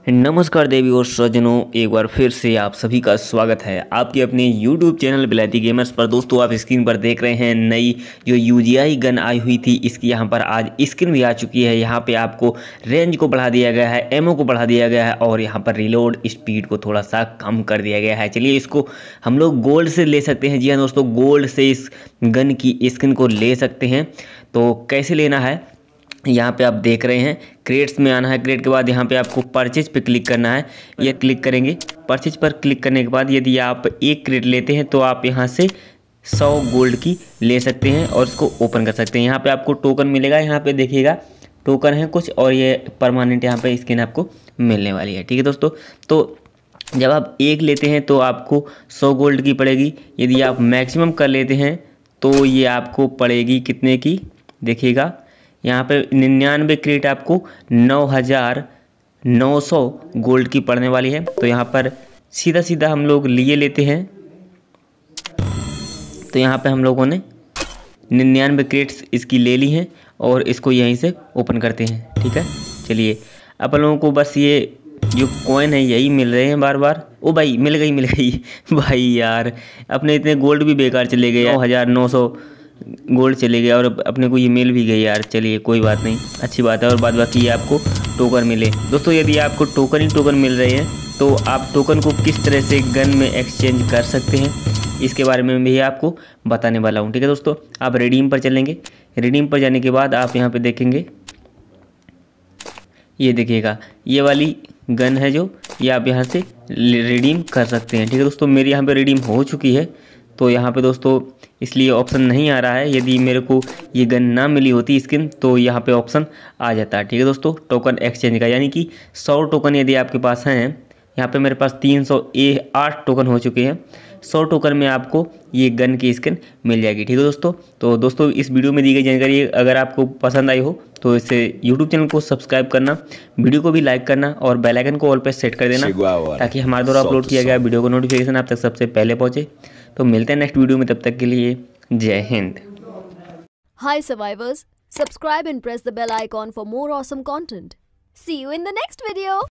नमस्कार देवी और सज्जनों, एक बार फिर से आप सभी का स्वागत है आपके अपने YouTube चैनल बिलायती गेमर्स पर। दोस्तों, आप स्क्रीन पर देख रहे हैं नई जो UGI गन आई हुई थी, इसकी यहाँ पर आज स्किन भी आ चुकी है। यहाँ पे आपको रेंज को बढ़ा दिया गया है, एमओ को बढ़ा दिया गया है और यहाँ पर रिलोड स्पीड को थोड़ा सा कम कर दिया गया है। चलिए, इसको हम लोग गोल्ड से ले सकते हैं। जी हाँ दोस्तों, गोल्ड से इस गन की स्किन को ले सकते हैं। तो कैसे लेना है, यहाँ पे आप देख रहे हैं, क्रेट्स में आना है। क्रेट के बाद यहाँ पे आपको परचेज पे क्लिक करना है। ये क्लिक करेंगे, परचेज पर क्लिक करने के बाद यदि आप एक क्रेट लेते हैं तो आप यहाँ से 100 गोल्ड की ले सकते हैं और इसको ओपन कर सकते हैं। यहाँ पे आपको टोकन मिलेगा, यहाँ पे देखिएगा टोकन है कुछ, और ये परमानेंट यहाँ पे स्किन आपको मिलने वाली है। ठीक है दोस्तों, तो जब आप एक लेते हैं तो आपको 100 गोल्ड की पड़ेगी। यदि आप मैक्सिमम कर लेते हैं तो ये आपको पड़ेगी कितने की, देखिएगा यहाँ पे 99 क्रेट आपको 9900 गोल्ड की पड़ने वाली है। तो यहाँ पर सीधा सीधा हम लोग लिए लेते हैं। तो यहाँ पे हम लोगों ने 99 क्रेट्स इसकी ले ली हैं और इसको यहीं से ओपन करते हैं। ठीक है, चलिए अपन लोगों को बस ये जो कॉइन है यही मिल रहे हैं बार बार। ओ भाई, मिल गई भाई यार, अपने इतने गोल्ड भी बेकार चले गए, 9900 गोल्ड चले गया और अपने को ये मिल भी गई यार। चलिए कोई बात नहीं, अच्छी बात है। और बाद बाकी आपको टोकन मिले। दोस्तों, यदि आपको टोकन ही टोकन मिल रहे हैं तो आप टोकन को किस तरह से गन में एक्सचेंज कर सकते हैं, इसके बारे में भी आपको बताने वाला हूँ। ठीक है दोस्तों, आप रिडीम पर चलेंगे। रिडीम पर जाने के बाद आप यहाँ पे देखेंगे, ये देखिएगा ये वाली गन है जो ये आप यहाँ से रिडीम कर सकते हैं। ठीक है दोस्तों, मेरी यहाँ पे रिडीम हो चुकी है। तो यहाँ पे दोस्तों इसलिए ऑप्शन नहीं आ रहा है। यदि मेरे को ये गन ना मिली होती स्किन तो यहाँ पे ऑप्शन आ जाता है। ठीक है दोस्तों, टोकन एक्सचेंज का, यानी कि 100 टोकन यदि आपके पास हैं, यहाँ पे मेरे पास 308 टोकन हो चुके हैं। 100 टोकन में आपको ये गन की स्किन मिल जाएगी। ठीक है दोस्तों, तो दोस्तों इस वीडियो में दी गई जानकारी अगर आपको पसंद आई हो तो इसे यूट्यूब चैनल को सब्सक्राइब करना, वीडियो को भी लाइक करना और बेल आइकन को ऑल पे सेट कर देना, ताकि हमारे द्वारा अपलोड किया गया वीडियो को नोटिफिकेशन आप तक सबसे पहले पहुँचे। तो मिलते हैं नेक्स्ट वीडियो में, तब तक के लिए जय Hind. Hi survivors, subscribe and press the bell icon for more awesome content. See you in the next video.